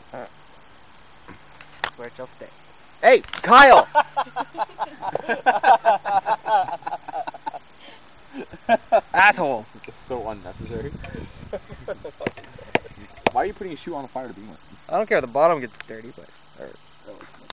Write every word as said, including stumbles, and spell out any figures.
Uh, where it shall stay. Hey, Kyle! Asshole! It's so unnecessary. Why are you putting a shoe on the fire to begin with? I don't care if the bottom gets dirty, but... Or